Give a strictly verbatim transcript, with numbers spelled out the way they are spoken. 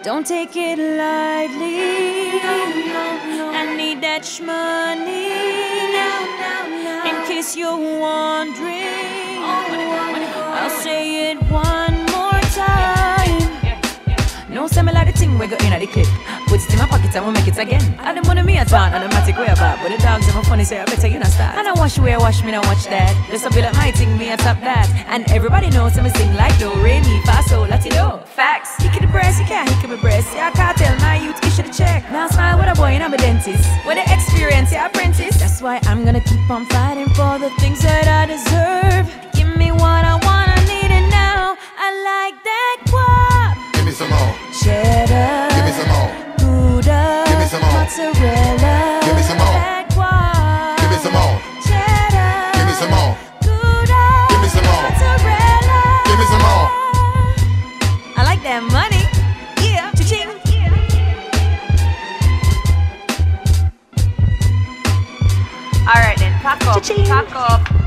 Don't take it lightly. I need that shmoney. In case you're wondering, I'll say it one more time. No, say me like the thing we go in at the clip. Put it in my pocket and we'll make it again. I don't money me a ton, automatic way about. But the dogs are funny, say I better you not start. And I wash where I wash me, not watch that. Just a bit like my thing, me a top that. And everybody knows I'm sing like do, re, mi, fa, so, latino. Facts, hickey the breast, you can't hickey my breast. Yeah, I can't tell my youth, you should check. Now smile with a boy and I'm a dentist. With the experience, yeah, apprentice. That's why I'm gonna keep on fighting for the things that I deserve. Give me what I want, I need it now. I like that guap. Give me some more. Cheddar. Give me some more. Gouda. Give me some more. Mozzarella. Give me some more. That guap. Give me some more. Cheddar. Give me some more. Gouda. Give me some more. Mozzarella. Give me some more. I like that money. Yeah. Cha-ching. Alright then, pack up, Cha-ching. pack up.